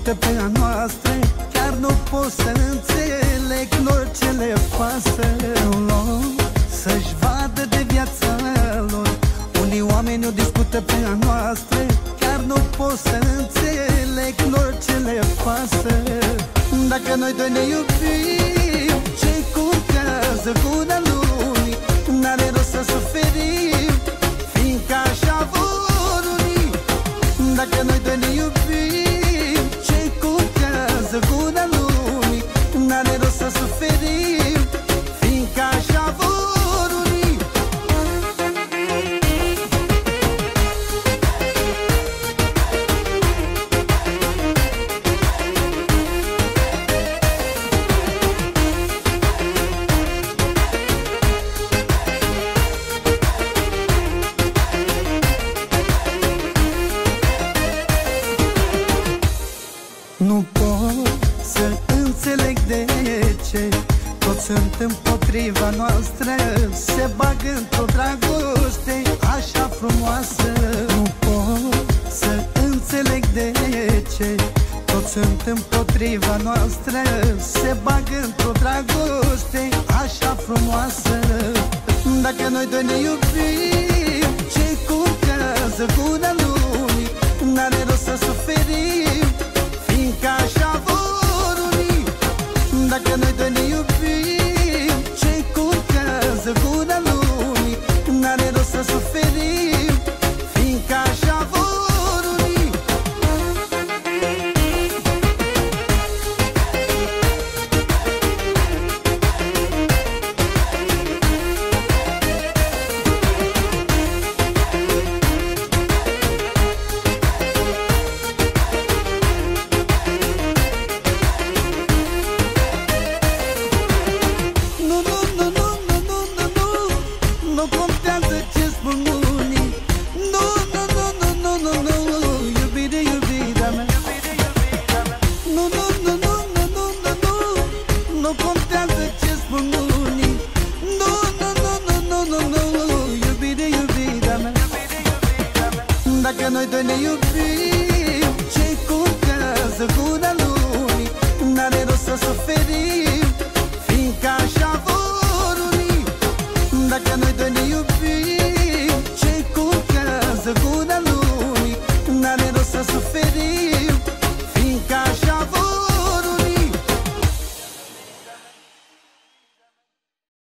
discută pe a noastră. Chiar nu pot să înțeleg lor ce le pasă lor, să-și vadă de viața lor. Unii oameni o discută pe a noastră. Chiar nu pot să înțeleg lor ce le pasă. Dacă noi doi ne iubim, ce contează gura lumii? N-are rost să suferim, fiindcă așa vor unii. Dacă noi doi ne iubim, ce contează gura lumii? N-are rost să suferim, fiindcă așa vor unii. Nu pot să înțeleg de ce toți sunt împotriva noastră, se bagă într-o dragoste așa frumoasă. Nu pot să înțeleg de ce toți sunt împotriva noastră, se bagă într-o dragoste așa frumoasă. Dacă noi doi ne iubim, ce contează gura lumii? N-are rost să suferim,